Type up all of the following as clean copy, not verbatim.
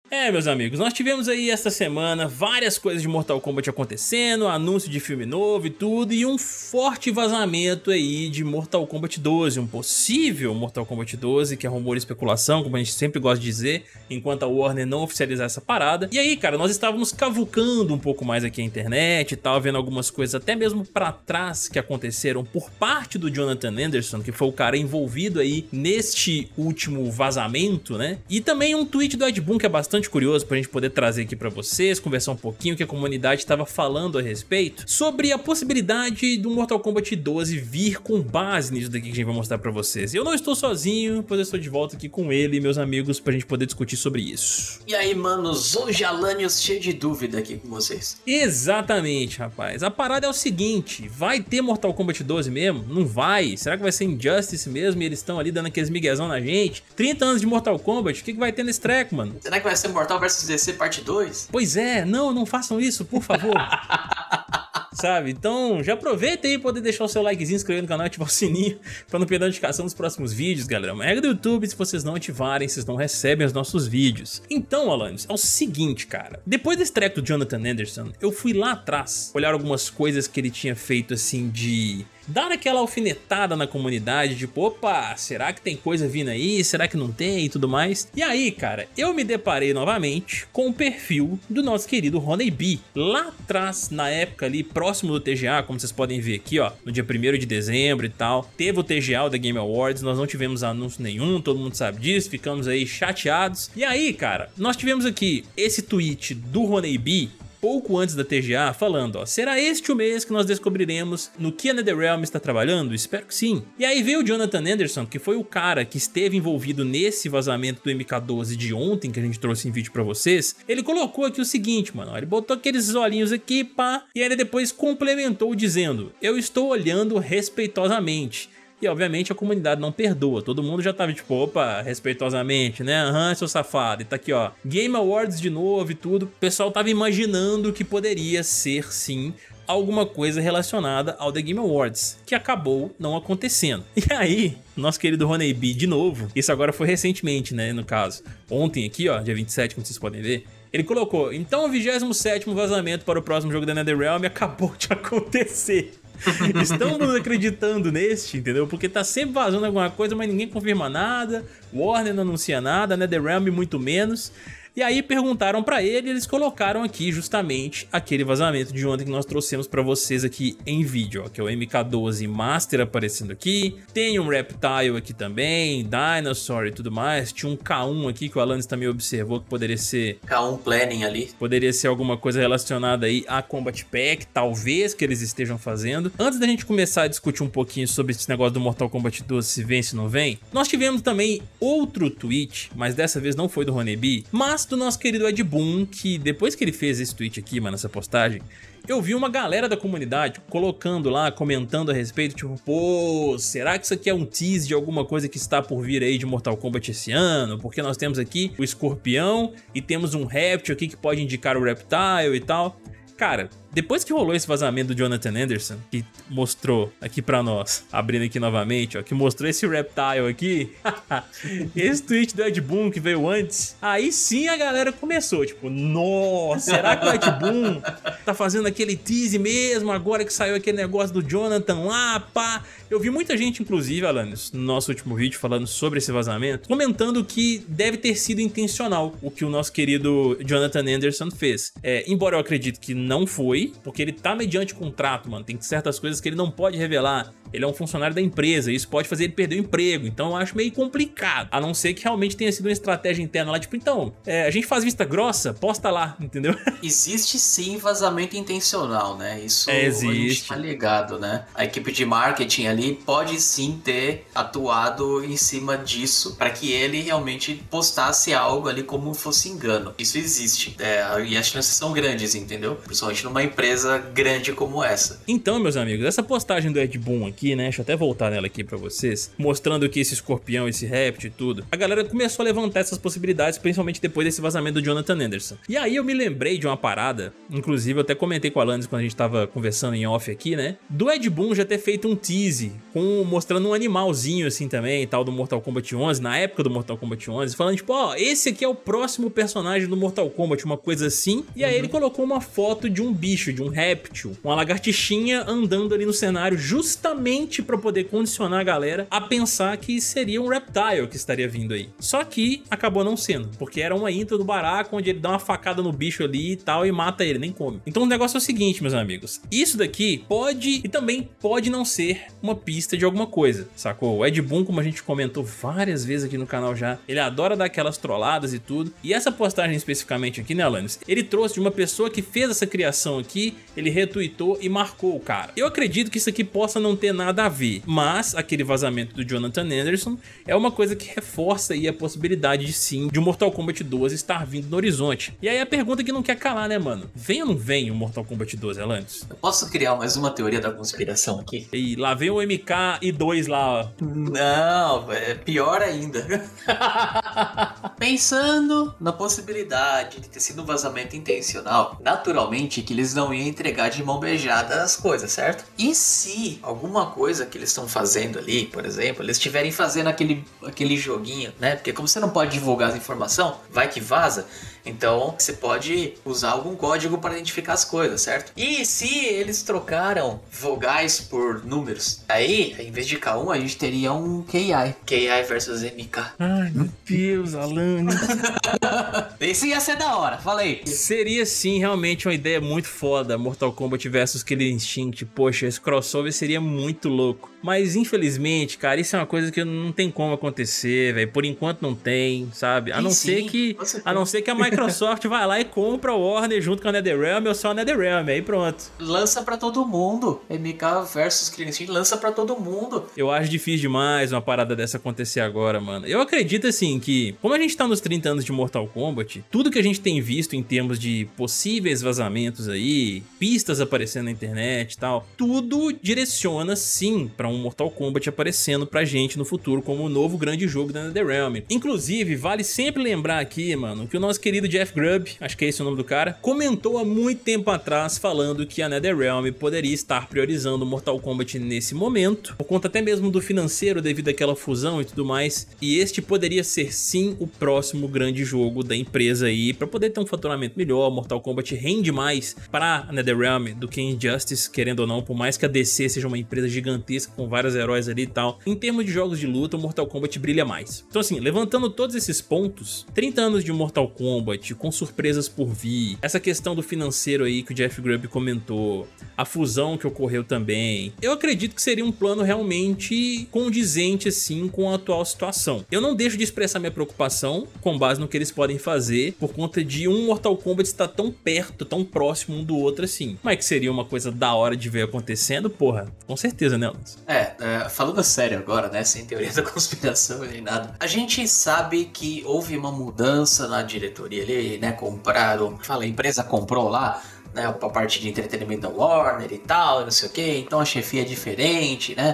É, meus amigos, nós tivemos aí esta semana várias coisas de Mortal Kombat acontecendo, anúncio de filme novo e tudo, e um forte vazamento aí de Mortal Kombat 12, um possível Mortal Kombat 12, que é rumor e especulação, como a gente sempre gosta de dizer, enquanto a Warner não oficializar essa parada. E aí, cara, nós estávamos cavucando um pouco mais aqui a internet e tal, vendo algumas coisas até mesmo pra trás que aconteceram por parte do Jonathan Anderson, que foi o cara envolvido aí neste último vazamento, né? E também um tweet do Ed Boon que é bastante curioso pra gente poder trazer aqui pra vocês, conversar um pouquinho o que a comunidade estava falando a respeito sobre a possibilidade do Mortal Kombat 12 vir com base nisso daqui que a gente vai mostrar pra vocês. Eu não estou sozinho, pois eu estou de volta aqui com ele e meus amigos pra gente poder discutir sobre isso. E aí, manos, hoje Alanios cheio de dúvida aqui com vocês. Exatamente, rapaz. A parada é o seguinte, vai ter Mortal Kombat 12 mesmo? Não vai? Será que vai ser Injustice mesmo e eles estão ali dando aqueles miguezão na gente? 30 anos de Mortal Kombat, o que vai ter nesse treco, mano? Será que vai ser Mortal vs DC parte 2? Pois é, não façam isso, por favor. Sabe? Então já aproveita aí pra poder deixar o seu likezinho, inscrever no canal e ativar o sininho pra não perder a notificação dos próximos vídeos, galera. Uma regra do YouTube, se vocês não ativarem, vocês não recebem os nossos vídeos. Então, Alanios, é o seguinte, cara. Depois desse treco do Jonathan Anderson, eu fui lá atrás olhar algumas coisas que ele tinha feito assim de... dar aquela alfinetada na comunidade, tipo, opa, será que tem coisa vindo aí? Será que não tem e tudo mais? E aí, cara, eu me deparei novamente com o perfil do nosso querido Ronnie B. Lá atrás, na época ali, próximo do TGA, como vocês podem ver aqui, ó, no dia 1º de dezembro e tal, teve o TGA, o The Game Awards, nós não tivemos anúncio nenhum, todo mundo sabe disso, ficamos aí chateados. E aí, cara, nós tivemos aqui esse tweet do Ronnie B, pouco antes da TGA, falando, ó, será este o mês que nós descobriremos no que a NetherRealm está trabalhando? Espero que sim. E aí veio o Jonathan Anderson, que foi o cara que esteve envolvido nesse vazamento do MK12 de ontem, que a gente trouxe em vídeo pra vocês. Ele colocou aqui o seguinte, mano, ó, ele botou aqueles olhinhos aqui, pá, e aí ele depois complementou dizendo, eu estou olhando respeitosamente. E obviamente a comunidade não perdoa, todo mundo já tava tipo, opa, respeitosamente, né? Aham, seu safado. E tá aqui, ó, Game Awards de novo e tudo. O pessoal tava imaginando que poderia ser, sim, alguma coisa relacionada ao The Game Awards, que acabou não acontecendo. E aí, nosso querido Ronnie B, de novo, isso agora foi recentemente, né, no caso, ontem aqui, ó, dia 27, como vocês podem ver, ele colocou, então o 27º vazamento para o próximo jogo da NetherRealm acabou de acontecer. Estamos acreditando neste, entendeu? Porque tá sempre vazando alguma coisa, mas ninguém confirma nada, Warner não anuncia nada, NetherRealm muito menos. E aí perguntaram pra ele e eles colocaram aqui justamente aquele vazamento de ontem que nós trouxemos pra vocês aqui em vídeo, ó, que é o MK12 Master aparecendo aqui. Tem um Reptile aqui também, Dinosaur e tudo mais. Tinha um K1 aqui que o Alanis também observou que poderia ser... K1 Planning ali. Poderia ser alguma coisa relacionada aí a Combat Pack, talvez, que eles estejam fazendo. Antes da gente começar a discutir um pouquinho sobre esse negócio do Mortal Kombat 12, se vem, se não vem, nós tivemos também outro tweet, mas dessa vez não foi do Ronnie B, mas do nosso querido Ed Boon, que depois que ele fez esse tweet aqui, mano, essa postagem, eu vi uma galera da comunidade colocando lá, comentando a respeito, tipo, pô, será que isso aqui é um tease de alguma coisa que está por vir aí de Mortal Kombat esse ano? Porque nós temos aqui o Escorpião e temos um réptil aqui que pode indicar o Reptile e tal. Cara, depois que rolou esse vazamento do Jonathan Anderson, que mostrou aqui pra nós, abrindo aqui novamente, ó, que mostrou esse Reptile aqui, esse tweet do Ed Boon que veio antes, aí sim a galera começou, tipo, nossa, será que o Ed Boon tá fazendo aquele tease mesmo, agora que saiu aquele negócio do Jonathan lá, pá? Eu vi muita gente, inclusive, Alanis, no nosso último vídeo falando sobre esse vazamento, comentando que deve ter sido intencional o que o nosso querido Jonathan Anderson fez. Embora eu acredite que não foi, porque ele tá mediante contrato, mano, tem certas coisas que ele não pode revelar. Ele é um funcionário da empresa, isso pode fazer ele perder o emprego, então eu acho meio complicado, a não ser que realmente tenha sido uma estratégia interna lá, tipo, então, a gente faz vista grossa, posta lá, entendeu? Existe sim vazamento intencional, né? Isso existe. A gente tá ligado, né? A equipe de marketing ali pode sim ter atuado em cima disso para que ele realmente postasse algo ali como fosse engano. Isso existe, e as chances são grandes, entendeu? Principalmente numa empresa grande como essa. Então, meus amigos, essa postagem do Ed Boon aqui, aqui, né? Deixa eu até voltar nela aqui pra vocês. Mostrando que esse escorpião, esse réptil e tudo. A galera começou a levantar essas possibilidades, principalmente depois desse vazamento do Jonathan Anderson. E aí eu me lembrei de uma parada, inclusive eu até comentei com a Alanis quando a gente tava conversando em off aqui, né? Do Ed Boon já ter feito um tease mostrando um animalzinho assim também, tal, do Mortal Kombat 11, na época do Mortal Kombat 11, falando tipo, ó, esse aqui é o próximo personagem do Mortal Kombat, uma coisa assim. E aí ele colocou uma foto de um bicho, de um réptil, uma lagartixinha andando ali no cenário, justamente pra poder condicionar a galera a pensar que seria um Reptile que estaria vindo aí. Só que acabou não sendo, porque era uma intro do Baraka onde ele dá uma facada no bicho ali e tal e mata ele, nem come. Então o negócio é o seguinte, meus amigos, isso daqui pode e também pode não ser uma pista de alguma coisa, sacou? O Ed Boon, como a gente comentou várias vezes aqui no canal já, ele adora dar aquelas trolladas e tudo, e essa postagem especificamente aqui, né, Alanis, ele trouxe de uma pessoa que fez essa criação aqui, ele retweetou e marcou o cara. Eu acredito que isso aqui possa não ter nada a ver, mas aquele vazamento do Jonathan Anderson é uma coisa que reforça aí a possibilidade de sim, de o Mortal Kombat 12 estar vindo no horizonte. E aí a pergunta que não quer calar, né, mano? Vem ou não vem o Mortal Kombat 12, Alanis? Eu posso criar mais uma teoria da conspiração aqui? E lá vem o MK2 lá, ó. Não, é pior ainda. Pensando na possibilidade de ter sido um vazamento intencional, naturalmente que eles não iam entregar de mão beijada as coisas, certo? E se alguma coisa que eles estão fazendo ali, por exemplo, eles estiverem fazendo aquele joguinho, né? Porque como você não pode divulgar as informações, vai que vaza. Então você pode usar algum código para identificar as coisas, certo? E se eles trocaram vogais por números? Aí, em vez de K1, a gente teria um KI. KI versus MK. Ai, meu Deus, Alanis. Isso ia ser da hora, falei. Seria sim realmente uma ideia muito foda, Mortal Kombat versus Killer Instinct. Poxa, esse crossover seria muito louco. Mas infelizmente, cara, isso é uma coisa que não tem como acontecer, velho. Por enquanto não tem, sabe? A não ser que a Microsoft vai lá e compra o Warner junto com a NetherRealm ou só a NetherRealm, aí pronto. Lança pra todo mundo. MK versus Killer Instinct, lança pra todo mundo. Eu acho difícil demais uma parada dessa acontecer agora, mano. Eu acredito assim que, como a gente tá nos 30 anos de Mortal Kombat, tudo que a gente tem visto em termos de possíveis vazamentos aí, pistas aparecendo na internet e tal, tudo direciona sim pra um Mortal Kombat aparecendo pra gente no futuro como o novo grande jogo da NetherRealm. Inclusive, vale sempre lembrar aqui, mano, que o nosso querido Jeff Grubb, acho que é esse o nome do cara, comentou há muito tempo atrás falando que a NetherRealm poderia estar priorizando o Mortal Kombat nesse momento, por conta até mesmo do financeiro devido àquela fusão e tudo mais, e este poderia ser sim o próximo grande jogo da empresa aí, pra poder ter um faturamento melhor. Mortal Kombat rende mais pra NetherRealm do que Injustice, querendo ou não, por mais que a DC seja uma empresa gigantesca com vários heróis ali e tal, em termos de jogos de luta, o Mortal Kombat brilha mais. Então assim, levantando todos esses pontos, 30 anos de Mortal Kombat, com surpresas por vir, essa questão do financeiro aí que o Jeff Grubb comentou, a fusão que ocorreu também, eu acredito que seria um plano realmente condizente assim com a atual situação. Eu não deixo de expressar minha preocupação com base no que eles podem fazer por conta de um Mortal Kombat estar tão perto, tão próximo um do outro assim. Mas que seria uma coisa da hora de ver acontecendo, porra, com certeza, né, Lance? Falando sério agora, né, sem teoria da conspiração nem nada, a gente sabe que houve uma mudança na diretoria ali, né, a empresa comprou lá, né, a parte de entretenimento da Warner e tal, não sei o que, então a chefia é diferente, né,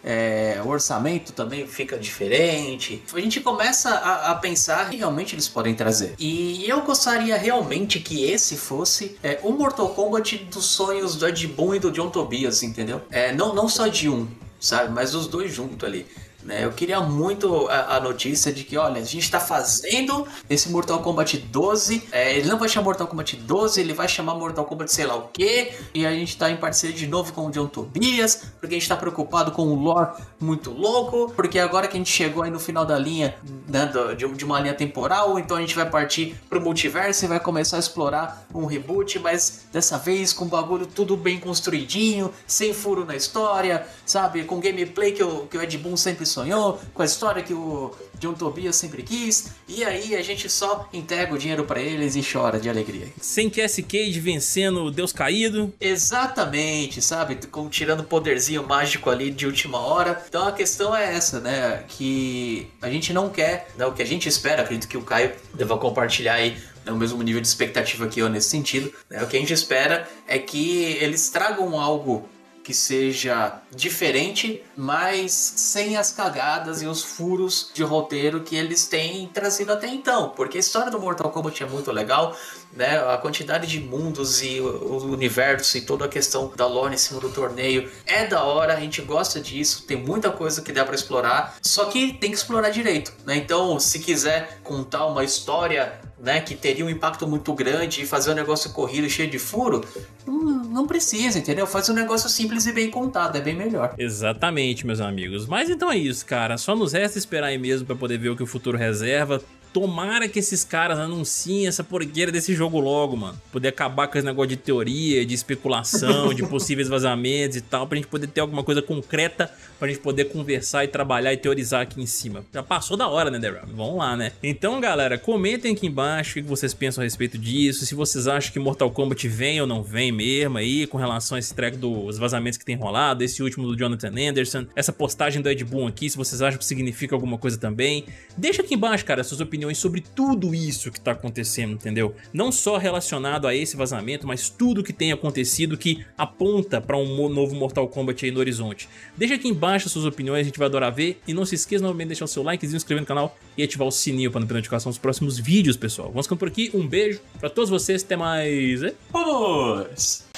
o orçamento também fica diferente. A gente começa a pensar que realmente eles podem trazer. E eu gostaria realmente que esse fosse o Mortal Kombat dos sonhos do Ed Boon e do John Tobias, entendeu? Não só de um, sabe, mas os dois juntos ali. Eu queria muito a notícia de que, olha, a gente tá fazendo esse Mortal Kombat 12, ele não vai chamar Mortal Kombat 12, ele vai chamar Mortal Kombat sei lá o que, e a gente tá em parceria de novo com o John Tobias, porque a gente tá preocupado com o lore muito louco, porque agora que a gente chegou aí no final da linha, né, de uma linha temporal, então a gente vai partir pro multiverso e vai começar a explorar um reboot, mas dessa vez com o bagulho tudo bem construidinho, sem furo na história, sabe, com gameplay que o Ed Boon sempre sonhou, com a história que o John Tobias sempre quis, e aí a gente só entrega o dinheiro pra eles e chora de alegria. Sem Cassie Cage vencendo o Deus Caído. Exatamente, sabe? Tirando o poderzinho mágico ali de última hora. Então a questão é essa, né? Que a gente não quer, né? O que a gente espera, acredito que o Caio deva compartilhar aí o mesmo nível de expectativa que eu nesse sentido, né? O que a gente espera é que eles tragam algo que seja diferente, mas sem as cagadas e os furos de roteiro que eles têm trazido até então. Porque a história do Mortal Kombat é muito legal, né? A quantidade de mundos e o universo e toda a questão da lore em cima do torneio é da hora, a gente gosta disso, tem muita coisa que dá pra explorar, só que tem que explorar direito, né? Então, se quiser contar uma história, né, que teria um impacto muito grande e fazer um negócio corrido cheio de furo, não precisa, entendeu? Faz um negócio simples e bem contado, é bem melhor. Exatamente, meus amigos. Mas então é isso, cara. Só nos resta esperar aí mesmo pra poder ver o que o futuro reserva. Tomara que esses caras anunciem essa porqueira desse jogo logo, mano. Poder acabar com esse negócio de teoria, de especulação, de possíveis vazamentos e tal, pra gente poder ter alguma coisa concreta, pra gente poder conversar e trabalhar e teorizar aqui em cima. Já passou da hora, né, The Realm? Vamos lá, né? Então, galera, comentem aqui embaixo o que vocês pensam a respeito disso, se vocês acham que Mortal Kombat vem ou não vem mesmo aí, com relação a esse treco dos vazamentos que tem rolado, esse último do Jonathan Anderson, essa postagem do Ed Boon aqui, se vocês acham que significa alguma coisa também. Deixa aqui embaixo, cara, suas opiniões sobre tudo isso que tá acontecendo, entendeu? Não só relacionado a esse vazamento, mas tudo que tem acontecido que aponta pra um novo Mortal Kombat aí no horizonte. Deixa aqui embaixo suas opiniões, a gente vai adorar ver. E não se esqueça novamente de deixar o seu like, se inscrever no canal e ativar o sininho para não perder notificação dos próximos vídeos, pessoal. Vamos ficando por aqui, um beijo pra todos vocês, até mais. Vamos!